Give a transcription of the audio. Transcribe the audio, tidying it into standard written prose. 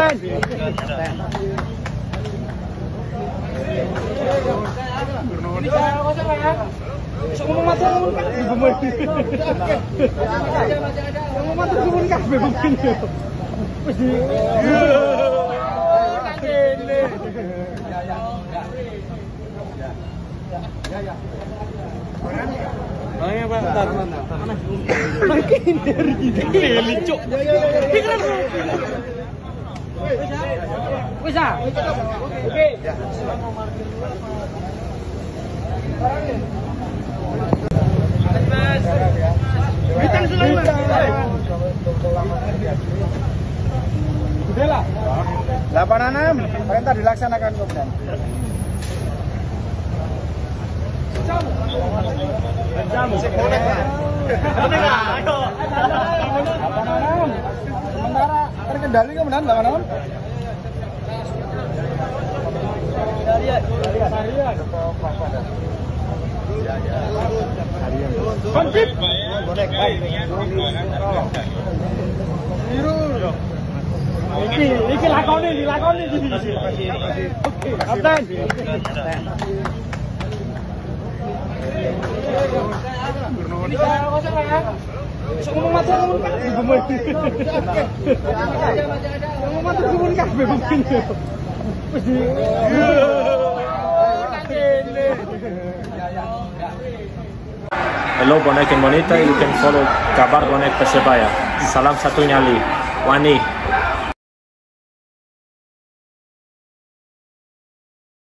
Kapten. Bisa ngomong macam ngomong kan? Ngomong macam ngomong kan? Ayo Pak, tar mana? Makin dari ini, Cuk. Bisa. Oke. Bintang Sulaiman. Udahlah. 86, perintah dilaksanakan Komandan. Jam. Ayo. Sementara terkendali Komandan 86. Konsip. Biru. Iki lakoni. Oke, Kapten. Bisa ngomong macam ngomong kan? Ngomong macam ngomong kan? Hello Bonek Indonesia, you can follow kabar Bonek Persebaya. Salam satu nyali, Wani.